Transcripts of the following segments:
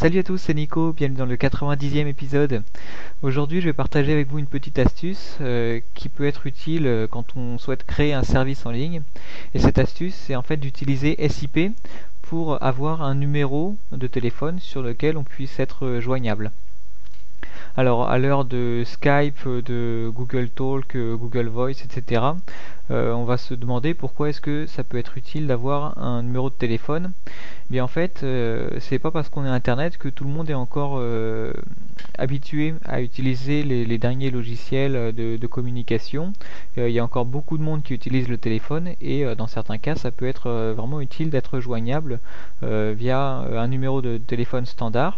Salut à tous, c'est Nico, bienvenue dans le 90e épisode. Aujourd'hui, je vais partager avec vous une petite astuce qui peut être utile quand on souhaite créer un service en ligne. Et cette astuce, c'est en fait d'utiliser SIP pour avoir un numéro de téléphone sur lequel on puisse être joignable. Alors, à l'heure de Skype, de Google Talk, Google Voice, etc., on va se demander pourquoi est-ce que ça peut être utile d'avoir un numéro de téléphone. Bien en fait, c'est pas parce qu'on est Internet que tout le monde est encore habitué à utiliser les derniers logiciels de communication. Il y a encore beaucoup de monde qui utilise le téléphone et dans certains cas, ça peut être vraiment utile d'être joignable via un numéro de téléphone standard.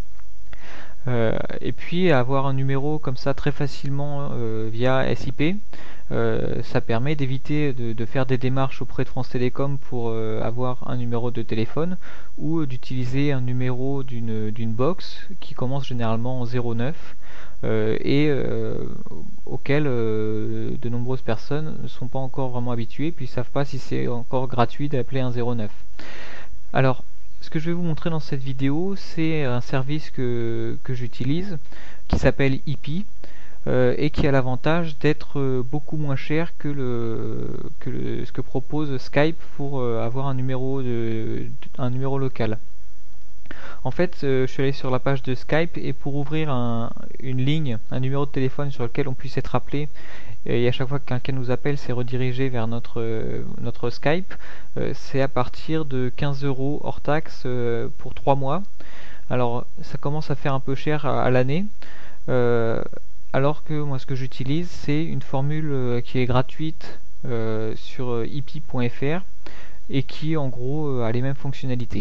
Et puis avoir un numéro comme ça très facilement via SIP, ça permet d'éviter de faire des démarches auprès de France Télécom pour avoir un numéro de téléphone ou d'utiliser un numéro d'une box qui commence généralement en 09 et auquel de nombreuses personnes ne sont pas encore vraiment habituées puis ne savent pas si c'est encore gratuit d'appeler un 09. Alors, ce que je vais vous montrer dans cette vidéo, c'est un service que j'utilise qui s'appelle Ipi et qui a l'avantage d'être beaucoup moins cher que ce que propose Skype pour avoir un numéro local. En fait, je suis allé sur la page de Skype et pour ouvrir une ligne, un numéro de téléphone sur lequel on puisse être appelé et à chaque fois que quelqu'un nous appelle, c'est redirigé vers notre Skype. C'est à partir de 15 € hors taxe pour 3 mois. Alors ça commence à faire un peu cher à l'année. Alors que moi ce que j'utilise c'est une formule qui est gratuite sur ipi.fr et qui en gros a les mêmes fonctionnalités.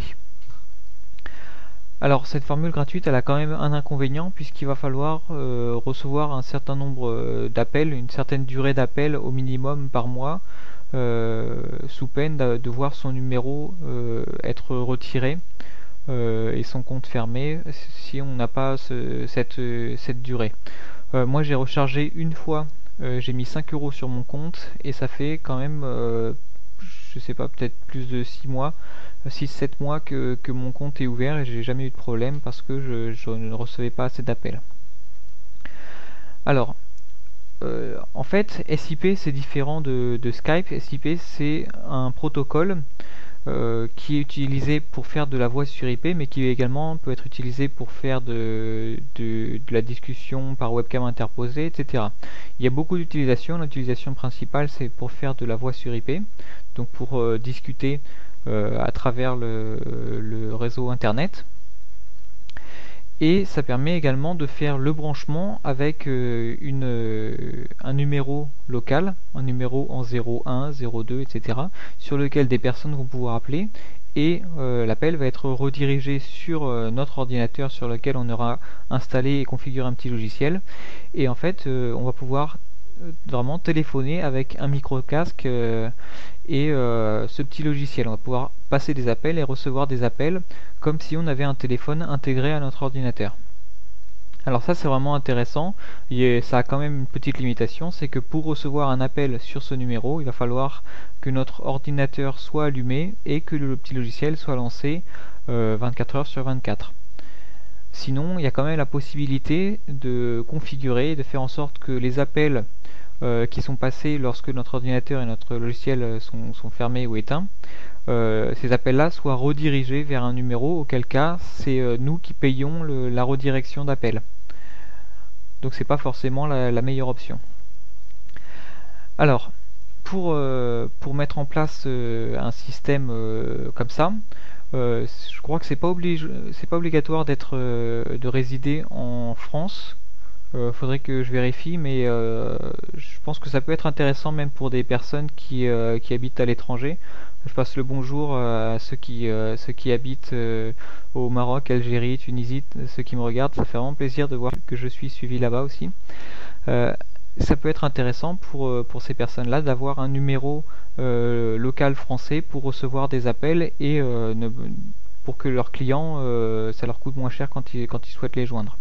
Alors cette formule gratuite elle a quand même un inconvénient puisqu'il va falloir recevoir un certain nombre d'appels, une certaine durée d'appels au minimum par mois sous peine de voir son numéro être retiré et son compte fermé si on n'a pas cette durée. Moi j'ai rechargé une fois, j'ai mis 5 € sur mon compte et ça fait quand même je sais pas, peut-être plus de 6-7 mois que mon compte est ouvert et j'ai jamais eu de problème parce que je ne recevais pas assez d'appels. Alors, en fait, SIP c'est différent de Skype. SIP c'est un protocole qui est utilisé pour faire de la voix sur IP, mais qui également peut être utilisé pour faire de la discussion par webcam interposée, etc. Il y a beaucoup d'utilisations. L'utilisation principale, c'est pour faire de la voix sur IP, donc pour discuter à travers le réseau Internet. Et ça permet également de faire le branchement avec un numéro local, un numéro en 01, 02, etc., sur lequel des personnes vont pouvoir appeler et l'appel va être redirigé sur notre ordinateur sur lequel on aura installé et configuré un petit logiciel. Et en fait, on va pouvoir vraiment téléphoner avec un micro-casque et ce petit logiciel. On va pouvoir passer des appels et recevoir des appels comme si on avait un téléphone intégré à notre ordinateur. Alors ça c'est vraiment intéressant, et ça a quand même une petite limitation, c'est que pour recevoir un appel sur ce numéro, il va falloir que notre ordinateur soit allumé et que le petit logiciel soit lancé 24 heures sur 24. Sinon, il y a quand même la possibilité de configurer, de faire en sorte que les appels qui sont passés lorsque notre ordinateur et notre logiciel sont fermés ou éteints, ces appels-là soient redirigés vers un numéro, auquel cas c'est nous qui payons la redirection d'appel. Donc c'est pas forcément la meilleure option. Alors, pour mettre en place un système comme ça, je crois que c'est pas obligatoire de résider en France. Faudrait que je vérifie, mais je pense que ça peut être intéressant même pour des personnes qui habitent à l'étranger. Je passe le bonjour à ceux qui habitent au Maroc, Algérie, Tunisie, ceux qui me regardent. Ça fait vraiment plaisir de voir que je suis suivi là-bas aussi. Ça peut être intéressant pour ces personnes-là d'avoir un numéro local français pour recevoir des appels et pour que leurs clients, ça leur coûte moins cher quand ils souhaitent les joindre.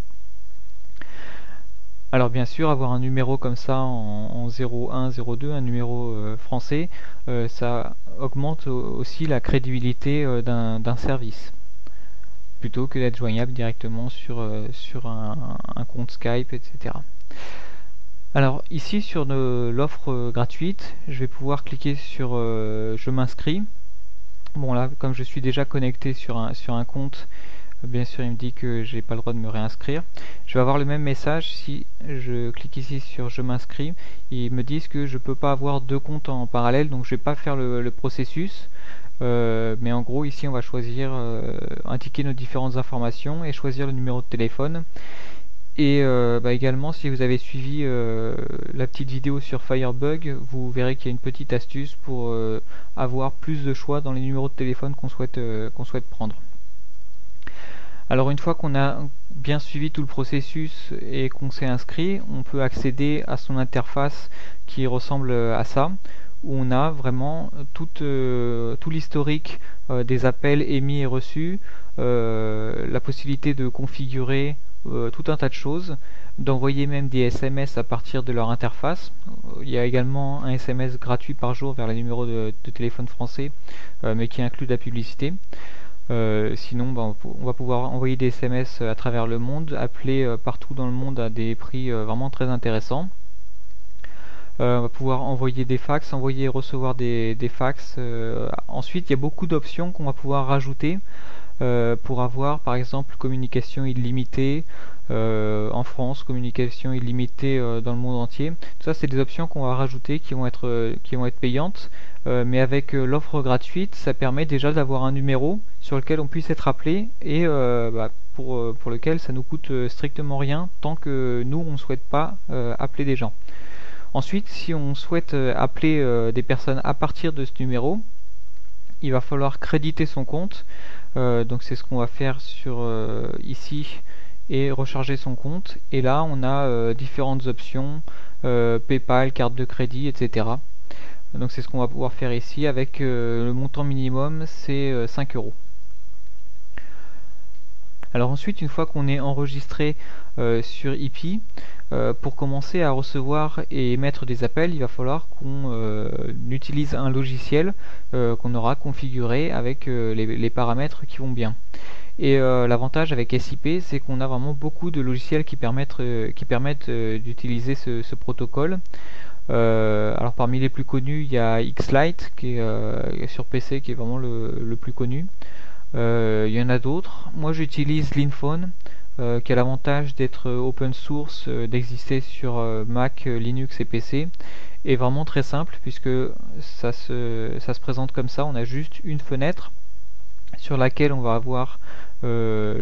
Alors bien sûr, avoir un numéro comme ça en 01, 02, un numéro français, ça augmente aussi la crédibilité d'un service. plutôt que d'être joignable directement sur un compte Skype, etc. Alors ici sur l'offre gratuite, je vais pouvoir cliquer sur je m'inscris. Bon là, comme je suis déjà connecté sur un compte, bien sûr il me dit que j'ai pas le droit de me réinscrire. Je vais avoir le même message si je clique ici sur je m'inscris. Ils me disent que je peux pas avoir deux comptes en parallèle, donc je vais pas faire le processus. Mais en gros ici on va choisir, indiquer nos différentes informations et choisir le numéro de téléphone. Et également, si vous avez suivi la petite vidéo sur Firebug, vous verrez qu'il y a une petite astuce pour avoir plus de choix dans les numéros de téléphone qu'on souhaite prendre. Alors une fois qu'on a bien suivi tout le processus et qu'on s'est inscrit, on peut accéder à son interface qui ressemble à ça, où on a vraiment tout l'historique des appels émis et reçus, la possibilité de configurer tout un tas de choses, d'envoyer même des SMS à partir de leur interface. Il y a également un SMS gratuit par jour vers les numéros de téléphone français, mais qui inclut de la publicité. Sinon, on va pouvoir envoyer des SMS à travers le monde, appeler partout dans le monde à des prix vraiment très intéressants. On va pouvoir envoyer des fax, envoyer et recevoir des fax. Ensuite, il y a beaucoup d'options qu'on va pouvoir rajouter pour avoir par exemple communication illimitée en France, communication illimitée dans le monde entier. Tout ça c'est des options qu'on va rajouter qui vont être payantes, mais avec l'offre gratuite ça permet déjà d'avoir un numéro sur lequel on puisse être appelé et pour lequel ça nous coûte strictement rien tant que nous on ne souhaite pas appeler des gens. Ensuite, si on souhaite appeler des personnes à partir de ce numéro, il va falloir créditer son compte. Donc c'est ce qu'on va faire sur ici et recharger son compte. Et là on a différentes options, PayPal, carte de crédit, etc. Donc c'est ce qu'on va pouvoir faire ici avec le montant minimum c'est 5 €. Alors ensuite, une fois qu'on est enregistré sur IP, pour commencer à recevoir et émettre des appels, il va falloir qu'on utilise un logiciel qu'on aura configuré avec les paramètres qui vont bien. Et l'avantage avec SIP, c'est qu'on a vraiment beaucoup de logiciels qui permettent d'utiliser ce protocole. Alors parmi les plus connus, il y a Xlite qui est sur PC, qui est vraiment le plus connu. Il y en a d'autres. Moi j'utilise Linphone, qui a l'avantage d'être open source, d'exister sur Mac, Linux et PC, et vraiment très simple puisque ça se présente comme ça. On a juste une fenêtre sur laquelle on va avoir la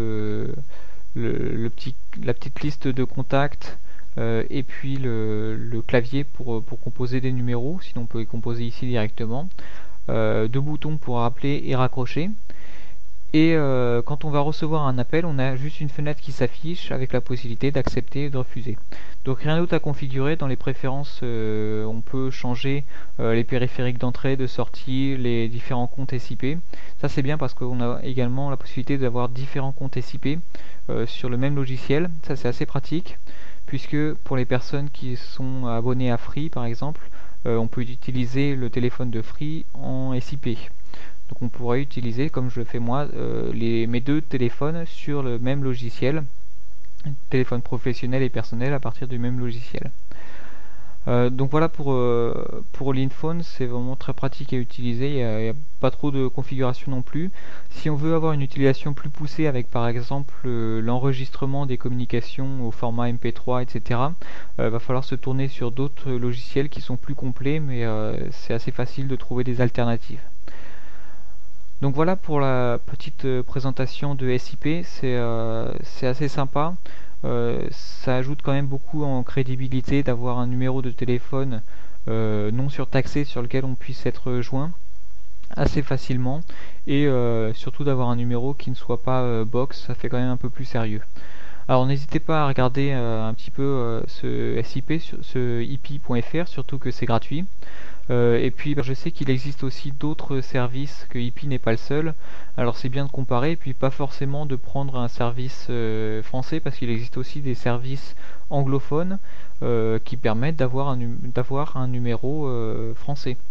petite liste de contacts et puis le clavier pour composer des numéros, sinon on peut les composer ici directement, deux boutons pour rappeler et raccrocher. Et quand on va recevoir un appel, on a juste une fenêtre qui s'affiche avec la possibilité d'accepter et de refuser. Donc rien d'autre à configurer. Dans les préférences, on peut changer les périphériques d'entrée, de sortie, les différents comptes SIP. Ça c'est bien parce qu'on a également la possibilité d'avoir différents comptes SIP sur le même logiciel. Ça c'est assez pratique puisque pour les personnes qui sont abonnées à Free par exemple, on peut utiliser le téléphone de Free en SIP. Donc on pourrait utiliser, comme je le fais moi, mes deux téléphones sur le même logiciel, téléphone professionnel et personnel à partir du même logiciel. Donc voilà pour Linphone, c'est vraiment très pratique à utiliser, il n'y a pas trop de configuration non plus. Si on veut avoir une utilisation plus poussée avec par exemple l'enregistrement des communications au format MP3, etc., va falloir se tourner sur d'autres logiciels qui sont plus complets, mais c'est assez facile de trouver des alternatives. Donc voilà pour la petite présentation de SIP, c'est assez sympa, ça ajoute quand même beaucoup en crédibilité d'avoir un numéro de téléphone non surtaxé sur lequel on puisse être joint assez facilement et surtout d'avoir un numéro qui ne soit pas box, ça fait quand même un peu plus sérieux. Alors n'hésitez pas à regarder un petit peu ce SIP, ce IP.fr, surtout que c'est gratuit. Et puis je sais qu'il existe aussi d'autres services, que IP n'est pas le seul, alors c'est bien de comparer et puis pas forcément de prendre un service français parce qu'il existe aussi des services anglophones qui permettent d'avoir un numéro français.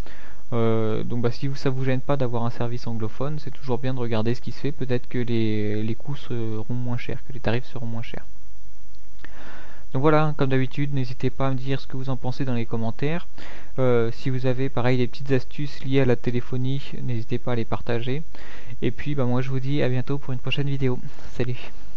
Donc si ça vous gêne pas d'avoir un service anglophone, c'est toujours bien de regarder ce qui se fait. Peut-être que les coûts seront moins chers, que les tarifs seront moins chers. Donc voilà, comme d'habitude, n'hésitez pas à me dire ce que vous en pensez dans les commentaires. Si vous avez pareil des petites astuces liées à la téléphonie, n'hésitez pas à les partager. Et puis moi je vous dis à bientôt pour une prochaine vidéo. Salut!